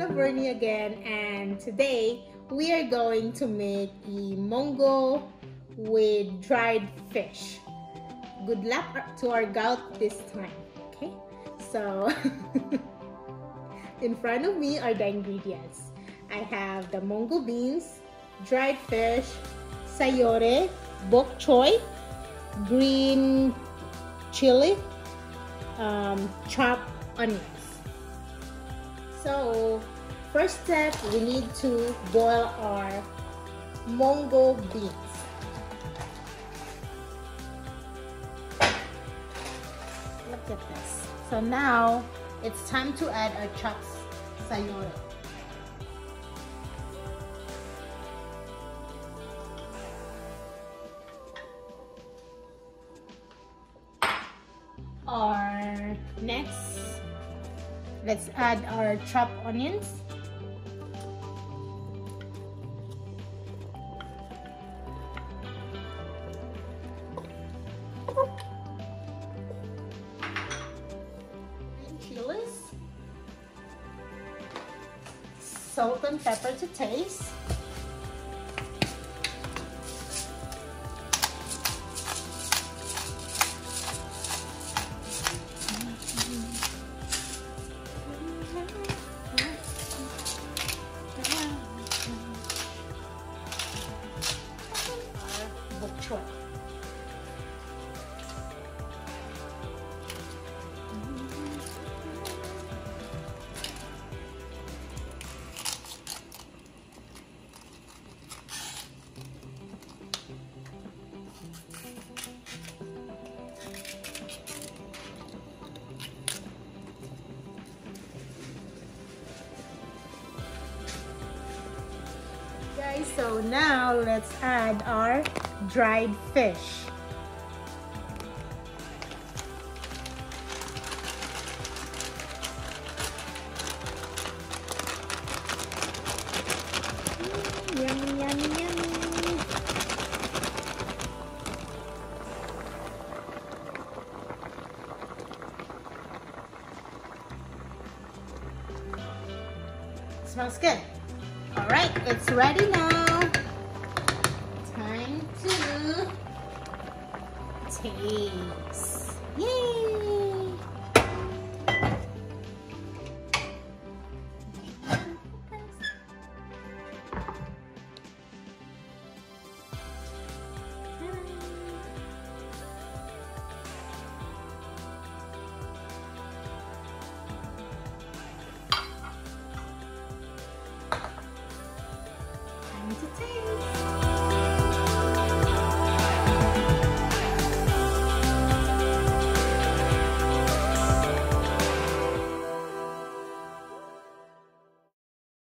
Bernie again, and today we are going to make a mongo with dried fish. Good luck to our gout this time, okay? So, in front of me are the ingredients. I have the mongo beans, dried fish, sayote, bokchoy, green chili, chopped onions. So, first step, we need to boil our mongo beans. Look at this. So now, it's time to add our chopped sayote. Next, let's add our chopped onions. Green chilies. Salt and pepper to taste. Bokchoy. Guys, so now let's add our dried fish. Yummy, yummy, yummy. Smells good. All right, it's ready now. Time to taste. Yay!